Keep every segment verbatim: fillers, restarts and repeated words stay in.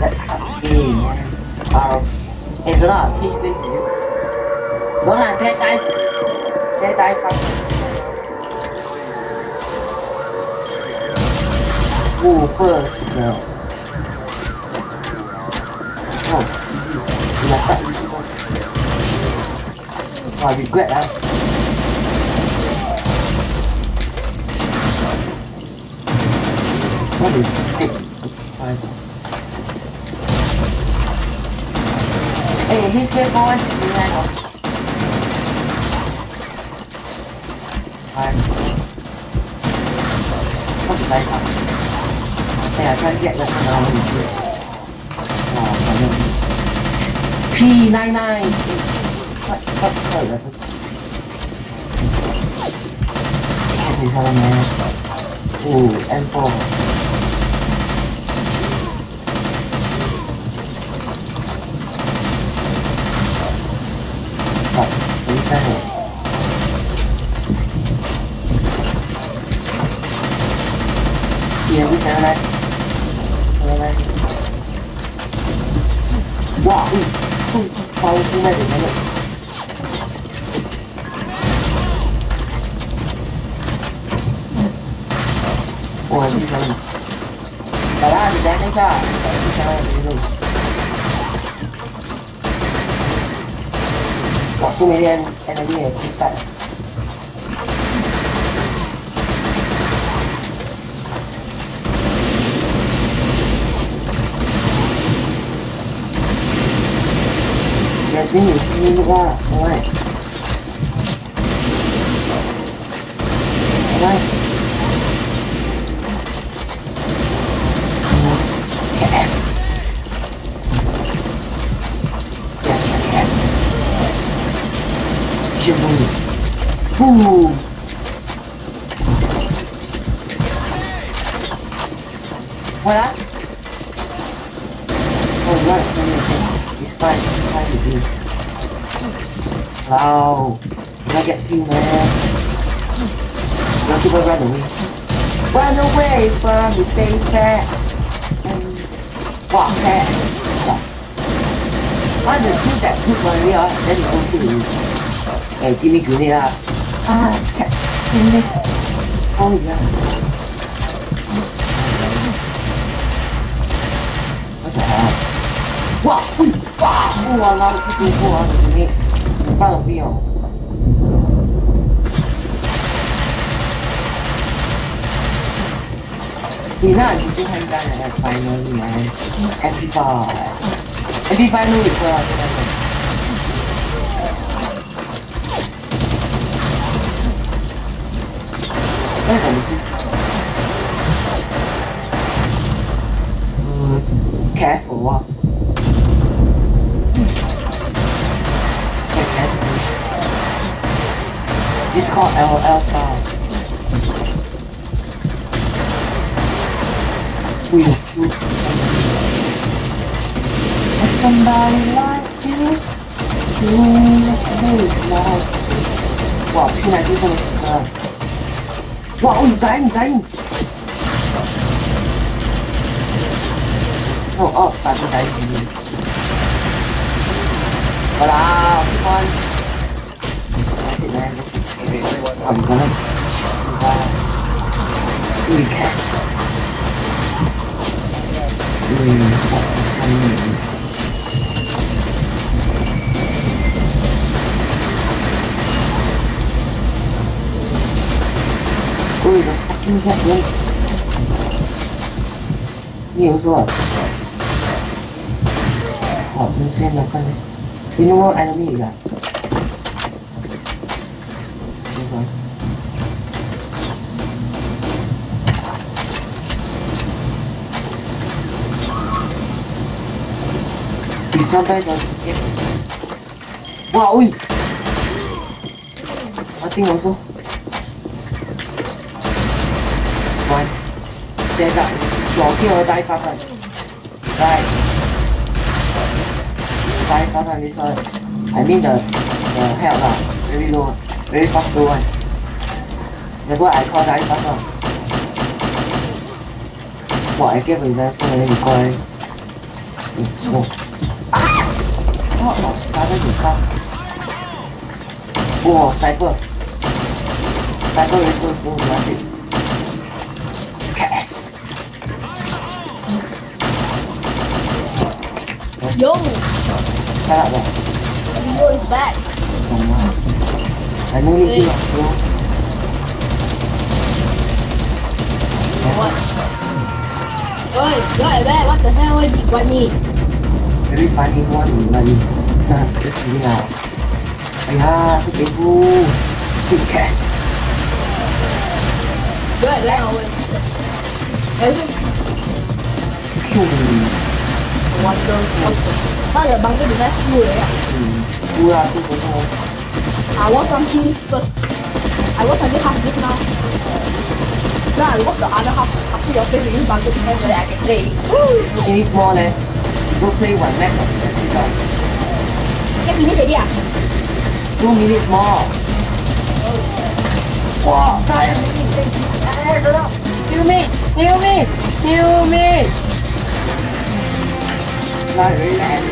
That's okay, man. Uh, hey, so now, please, please, you. Don't let that die. That die fast. Oh, first girl. Oh, you must start easy first. Oh, I regret that. What is it? Hey, he's dead, boy. Alright. What did I have? Hey, I try to get this one out of here. Oh, P ninety-nine. What? What? What? What is that, man? Ooh, M four. What? What is that? Yeah, this is right. Right. Wow, so powerful, man. Ủa gì vậy? Đó là gì đấy đấy sao? Đi sao là gì luôn? Bỏ xuống mấy em, em đi về đi sạch. Giờ suy nghĩ suy nghĩ qua, đúng rồi. Đây. Yes. Yes, yes. Jimmy. Boom. What that? Oh, right. It's fine. It's fine to do. Wow. Did I get you, man? Don't you go run away. Run away from the baby. Wow, cat. I just put that put one here, then you go to hey, give me grenade up. Ah, cat. Grenade. Oh, yeah. What the hell? Wow! Wow! Oh, I love to do four on the grenade in front of me. Thì nó là những cái thanh ra là final mà em pê ba em pê ba luôn được rồi. Đây là gì? Cast for what? Cast. This called L L style. We shoot somebody like you. You make life. Wow, cái này cũng không được. Wow, đánh đánh. Oh, oh, tại tôi đánh gì? Voilà, come on. That's it, man. I'm gonna. We cast. Ui, ui, nó fucking giật luôn. Nhiều rồi. Hỏi mình xem là coi này. You know what enemy is that? Okay. Sampai ke wow, ui. Mati musuh. Rồi. Để lại chỗ kia tay phát thần. Đây. Tay phát thần đi thôi. I mean the the hell là very low, very fast low one. That's what I call tay phát thần. What I give you that for any coi. Oh. Ah! Oh, oh, sniper to come. Oh, sniper. Sniper rifle full graphic. Yes! Yes. Yo! Shut up, man. Yo is back. Oh, wow. I know you feel like bro. What? Oi, yo is back. What the hell? Why did you want me? Very funny one, buddy. Just kidding out. Ayah, so painful. Big cast. Yo is back. Kill me. What the? What the? How the bunker the best food? Hmm. Ura, tu betul. I watch some series first. I watch only half this now. Now I watch the other half after your face in bunker defense that I can play. You need more leh. Go play one match of the Get finish already ah? Two minutes more. Wow, five minutes. Hey, go up. Heal me. Heal me. Heal me. Not really bad.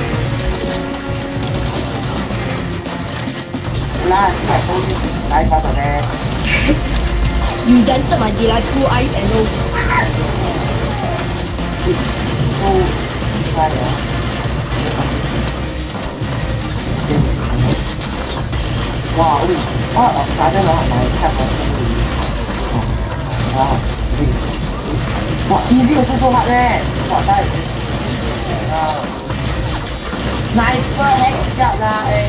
Last, I told you. I got the bad. You dented my delightful eyes and nose. Oh, fire. Wow, ui. Oh, đọc phá cho nó này chắc là wow. Wow, easy của số hạt nè. Quả tay. Sniper headshot là ê.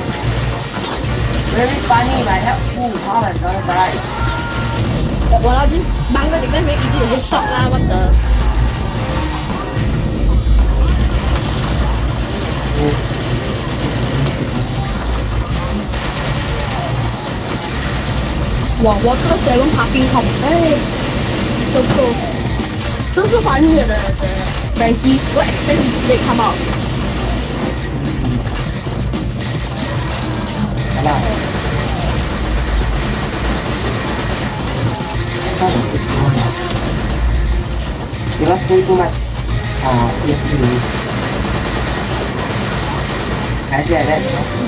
Very funny, like helpful. How I'm gonna die. Well, this bunker defense very easy to headshot lah. What the? Wow, water seven popping top. Hey, so cool. So so funny the the Frankie. What expect they come out? Nah. You must play too much. Uh, P S P. Actually, I read.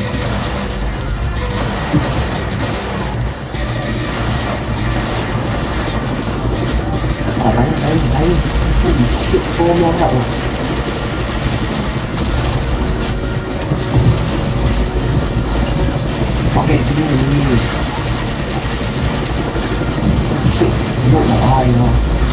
Bắn, bắn, bắn. Shit, cô mong hậu. Ok, đi đi đi. Shit, bộ là ai nó.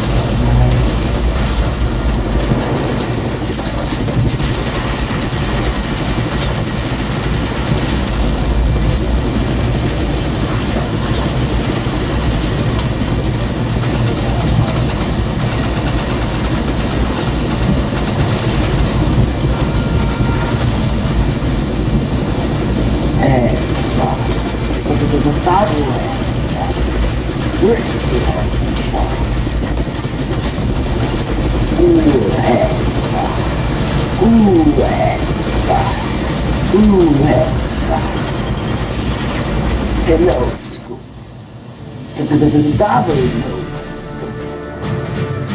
Hello, school. Double nose.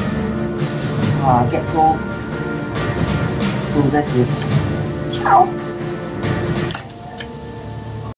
Ah, get so. So that's it. Ciao.